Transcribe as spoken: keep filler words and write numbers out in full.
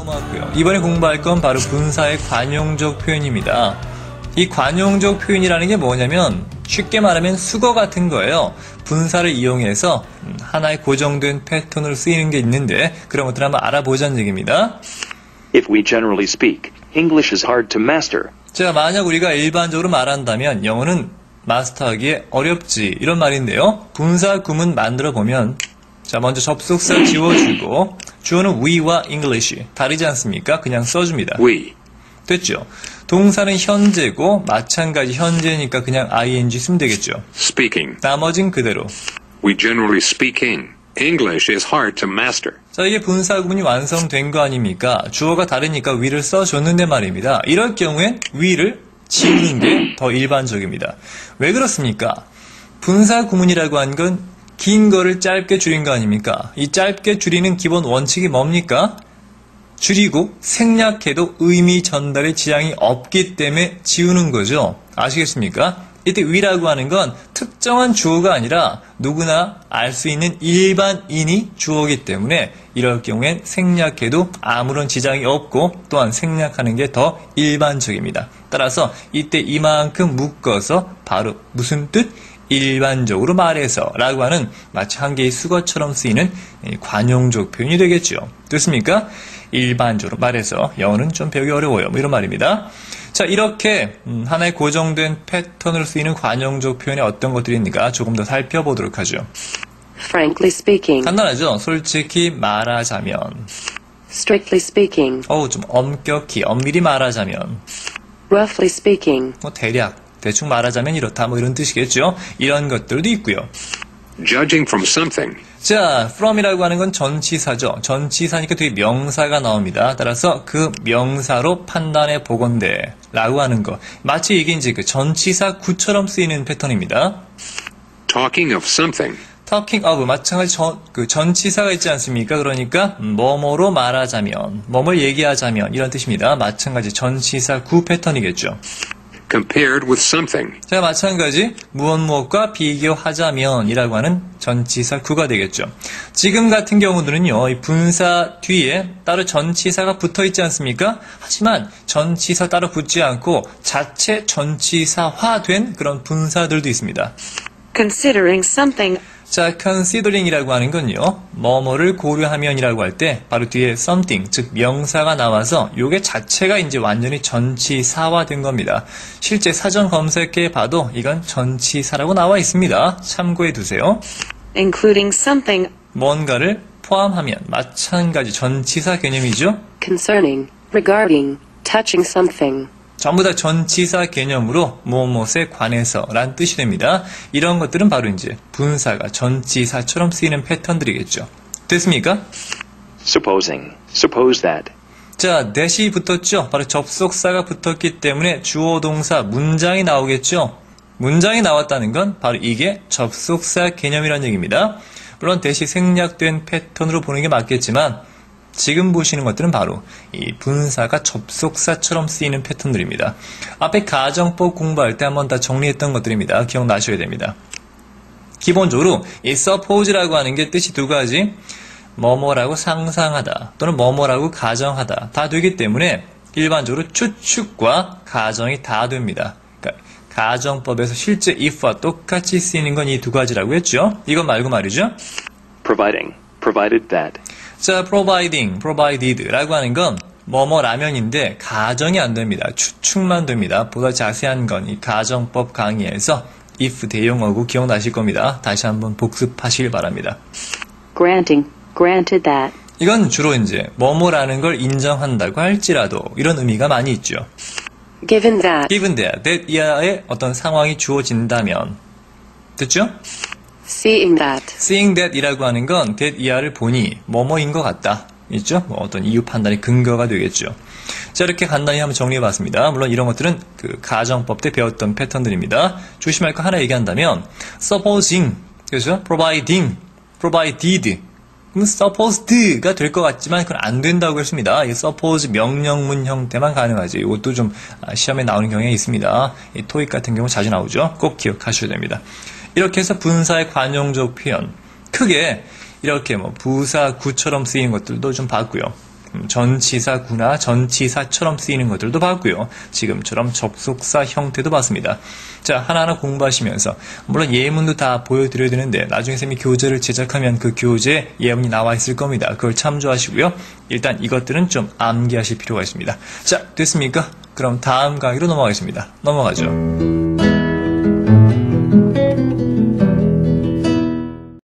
넘어왔고요. 이번에 공부할 건 바로 분사의 관용적 표현입니다. 이 관용적 표현이라는 게 뭐냐면 쉽게 말하면 수거 같은 거예요. 분사를 이용해서 하나의 고정된 패턴으로 쓰이는 게 있는데 그런 것들을 한번 알아보자는 얘기입니다. If we generally speak, English is hard to master. 자, 만약 우리가 일반적으로 말한다면 영어는 마스터하기에 어렵지 이런 말인데요. 분사 구문 만들어 보면 자, 먼저 접속사 지워주고 주어는 we와 English 다르지 않습니까? 그냥 써줍니다. We. 됐죠? 동사는 현재고 마찬가지 현재니까 그냥 ing 쓰면 되겠죠. Speaking. 나머진 그대로. We generally speaking. English is hard to master. 자, 이게 분사 구문이 완성된 거 아닙니까? 주어가 다르니까 we를 써줬는데 말입니다. 이럴 경우엔 we를 지우는 게 더 일반적입니다. 왜 그렇습니까? 분사 구문이라고 한 건 긴 거를 짧게 줄인 거 아닙니까? 이 짧게 줄이는 기본 원칙이 뭡니까? 줄이고 생략해도 의미 전달에 지장이 없기 때문에 지우는 거죠. 아시겠습니까? 이때 we라고 하는 건 특정한 주어가 아니라 누구나 알 수 있는 일반인이 주어이기 때문에 이럴 경우엔 생략해도 아무런 지장이 없고 또한 생략하는 게 더 일반적입니다. 따라서 이때 이만큼 묶어서 바로 무슨 뜻? 일반적으로 말해서 라고 하는 마치 한 개의 수거처럼 쓰이는 관용적 표현이 되겠죠. 됐습니까? 일반적으로 말해서 영어는 좀 배우기 어려워요. 뭐 이런 말입니다. 자, 이렇게 하나의 고정된 패턴으로 쓰이는 관용적 표현에 어떤 것들이 있는가 조금 더 살펴보도록 하죠. Frankly speaking. 간단하죠? 솔직히 말하자면. Strictly speaking. 어우, 좀 엄격히, 엄밀히 말하자면. Roughly speaking. 뭐 대략. 대충 말하자면 이렇다 뭐 이런 뜻이겠죠. 이런 것들도 있고요. Judging from something. 자, from이라고 하는 건 전치사죠. 전치사니까 뒤에 명사가 나옵니다. 따라서 그 명사로 판단해 보건대 라고 하는 거. 마치 이게 이제 그 전치사 구처럼 쓰이는 패턴입니다. Talking of something. talking of 마찬가지 전, 그 전치사가 있지 않습니까? 그러니까 뭐뭐로 말하자면, 뭐뭐 얘기하자면 이런 뜻입니다. 마찬가지 전치사 구 패턴이겠죠. Compared with something. 자, 마찬가지 무엇 무엇과 비교하자면 이라고 하는 전치사 구가 되겠죠. 지금 같은 경우들은요, 이 분사 뒤에 따로 전치사가 붙어 있지 않습니까? 하지만 전치사 따로 붙지 않고 자체 전치사화된 그런 분사들도 있습니다. Considering something. 자, considering이라고 하는 건요, 뭐뭐를 고려하면이라고 할 때 바로 뒤에 something, 즉 명사가 나와서 요게 자체가 이제 완전히 전치사화된 겁니다. 실제 사전 검색해 봐도 이건 전치사라고 나와 있습니다. 참고해 두세요. Including something. 뭔가를 포함하면 마찬가지 전치사 개념이죠. Concerning. Regarding. Touching something. 전부 다 전치사 개념으로 무엇에 관해서 란 뜻이 됩니다. 이런 것들은 바로 이제 분사가 전치사처럼 쓰이는 패턴들이겠죠. 됐습니까? Supposing. Suppose that. 자, that이 붙었죠? 바로 접속사가 붙었기 때문에 주어 동사 문장이 나오겠죠? 문장이 나왔다는 건 바로 이게 접속사 개념이라는 얘기입니다. 물론 that이 생략된 패턴으로 보는 게 맞겠지만 지금 보시는 것들은 바로 이 분사가 접속사처럼 쓰이는 패턴들입니다. 앞에 가정법 공부할 때 한번 다 정리했던 것들입니다. 기억나셔야 됩니다. 기본적으로 이 suppose라고 하는 게 뜻이 두 가지, 뭐뭐라고 상상하다 또는 뭐뭐라고 가정하다 다 되기 때문에 일반적으로 추측과 가정이 다 됩니다. 그러니까 가정법에서 실제 if와 똑같이 쓰이는 건 이 두 가지라고 했죠. 이건 말고 말이죠. Providing. Provided that. 자, providing, provided 라고 하는 건 뭐뭐라면인데 가정이 안 됩니다. 추측만 됩니다. 보다 자세한 건 이 가정법 강의에서 if 대용어고 기억나실 겁니다. 다시 한번 복습하시길 바랍니다. Granting. Granted that. 이건 주로 이제 뭐뭐라는 걸 인정한다고 할지라도 이런 의미가 많이 있죠. Given that. given that, that 이하의 어떤 상황이 주어진다면 됐죠? Seeing that. seeing that 이라고 하는 건 that 이하를 보니 뭐뭐인 것 같다. 있죠? 뭐 어떤 이유 판단의 근거가 되겠죠. 자, 이렇게 간단히 한번 정리해봤습니다. 물론 이런 것들은 그 가정법 때 배웠던 패턴들입니다. 조심할 거 하나 얘기한다면 supposing, 그렇죠? providing, provided 그럼 supposed가 될 것 같지만 그건 안 된다고 했습니다. 이 suppose 명령문 형태만 가능하지. 이것도 좀 시험에 나오는 경향이 있습니다. 이 토익 같은 경우 자주 나오죠. 꼭 기억하셔야 됩니다. 이렇게 해서 분사의 관용적 표현, 크게 이렇게 뭐 부사 구처럼 쓰이는 것들도 좀 봤고요. 전치사구나 전치사처럼 쓰이는 것들도 봤고요. 지금처럼 접속사 형태도 봤습니다. 자, 하나하나 공부하시면서 물론 예문도 다 보여드려야 되는데 나중에 쌤이 교재를 제작하면 그 교재에 예문이 나와 있을 겁니다. 그걸 참조하시고요. 일단 이것들은 좀 암기하실 필요가 있습니다. 자, 됐습니까? 그럼 다음 강의로 넘어가겠습니다. 넘어가죠.